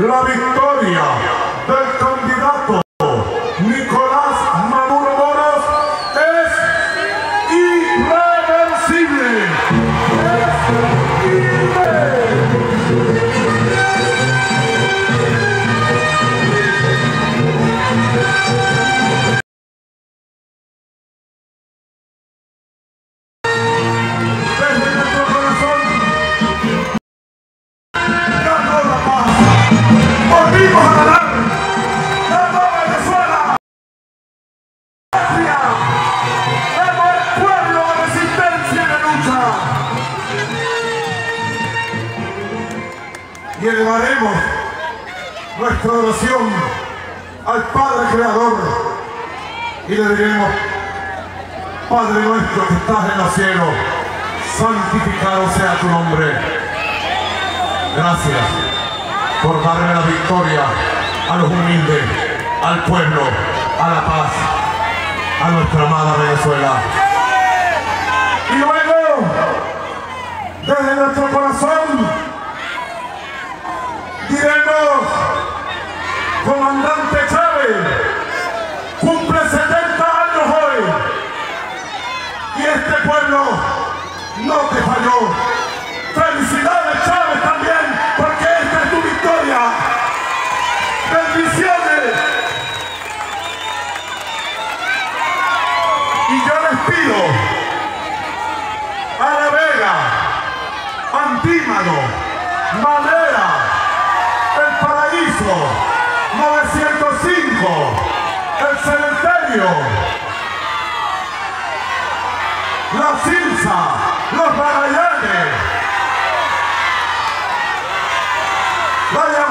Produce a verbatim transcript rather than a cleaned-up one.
la victoria del candidato Nicolás Maduro Moros es irreversible. Es irreversible. Y elevaremos nuestra oración al Padre Creador y le diremos: Padre nuestro que estás en los cielos, santificado sea tu nombre. Gracias por darle la victoria a los humildes, al pueblo, a la paz, a nuestra amada Venezuela. Y luego, desde nuestro corazón, diremos: Comandante Chávez, cumple setenta años hoy y este pueblo no te falló. Felicidades, Chávez, también, porque esta es tu victoria. Bendiciones. Y yo les pido a La Vega, Antímano, Madera, El Paraíso, novecientos cinco, El Cementerio, La Silsa, Los Magallanes, Vaya